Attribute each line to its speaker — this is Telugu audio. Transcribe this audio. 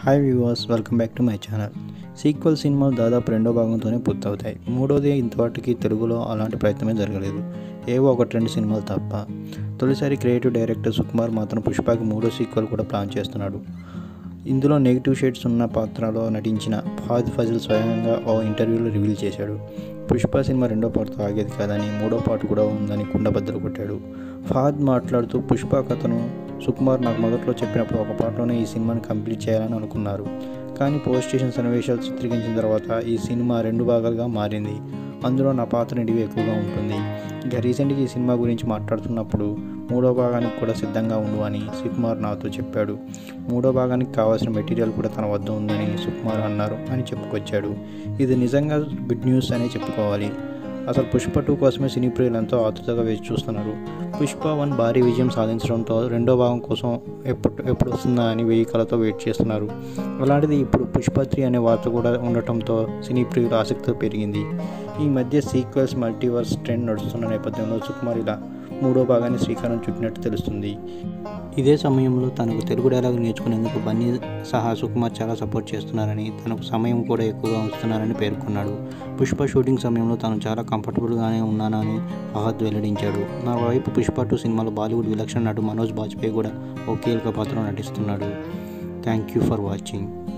Speaker 1: Hi viewers, welcome back to my channel. Sequel సినిమాలు దాదాపు రెండో భాగంతోనే పూర్తవుతాయి. మూడోది ఇంతవాటికి తెలుగులో అలాంటి ప్రయత్నమే జరగలేదు, ఏవో ఒకటి రెండు సినిమాలు తప్ప. తొలిసారి క్రియేటివ్ డైరెక్టర్ సుకుమార్ మాత్రం పుష్పకి మూడో సీక్వెల్ కూడా ప్లాన్ చేస్తున్నాడు. ఇందులో నెగిటివ్ షేడ్స్ ఉన్న పాత్రలో నటించిన ఫహద్ ఫాజిల్ స్వయంగా ఓ ఇంటర్వ్యూలో రివీల్ చేశాడు. పుష్ప సినిమా రెండో పార్ట్తో ఆగేది కాదని, మూడో పార్ట్ కూడా ఉందని కుండబద్దలు కొట్టాడు. ఫహద్ మాట్లాడుతూ, పుష్ప కథను సుకుమార్ నాకు మొదట్లో చెప్పినప్పుడు ఒక పార్ట్లోనే ఈ సినిమాని కంప్లీట్ చేయాలని అనుకున్నారు. కానీ పోస్ట్ స్టేషన్ సన్నివేశాలు చిత్రీకరించిన తర్వాత ఈ సినిమా రెండు భాగాలుగా మారింది. అందులో నా పాత్ర నిడివి ఎక్కువగా ఉంటుంది. ఇక రీసెంట్గా ఈ సినిమా గురించి మాట్లాడుతున్నప్పుడు మూడో భాగానికి కూడా సిద్ధంగా ఉండు అని సుకుమార్ నాతో చెప్పాడు. మూడో భాగానికి కావాల్సిన మెటీరియల్ కూడా తన వద్ద ఉందని సుకుమార్ అన్నారు అని చెప్పుకొచ్చాడు. ఇది నిజంగా గుడ్ న్యూస్ అనే చెప్పుకోవాలి. అసలు పుష్ప 2 కోసమే సినీ ప్రియులు ఎంతో ఆతృతగా వేచి చూస్తున్నారు. పుష్ప 1 భారీ విజయం సాధించడంతో రెండో భాగం కోసం ఎప్పుడు వస్తుందా అని 1000 కళతో వెయిట్ చేస్తున్నారు. అలాంటిది ఇప్పుడు పుష్ప 3 అనే వార్త కూడా ఉండటంతో సినీ ప్రియుల ఆసక్తి పెరిగింది. ఈ మధ్య సీక్వెల్స్ మల్టీవర్స్ ట్రెండ్ నడుస్తున్న నేపథ్యంలో సుకుమార్ ఇలా మూడో భాగాన్ని శ్రీకారం చుట్టినట్టు తెలుస్తుంది. ఇదే సమయంలో తనకు తెలుగు డైలాగ్ నేర్చుకునేందుకు బన్నీ సహా సుకుమార్ చాలా సపోర్ట్ చేస్తున్నారని, తనకు సమయం కూడా ఎక్కువగా ఉంచుతున్నారని పేర్కొన్నాడు. పుష్ప షూటింగ్ సమయంలో తాను చాలా కంఫర్టబుల్గానే ఉన్నానని ఫహద్ వెల్లడించాడు. మరోవైపు పుష్ప 2 సినిమాలో బాలీవుడ్ విలక్షణ నటు మనోజ్ బాజ్పేయి కూడా ఓ కీలక పాత్రలో నటిస్తున్నాడు. Thank you for watching.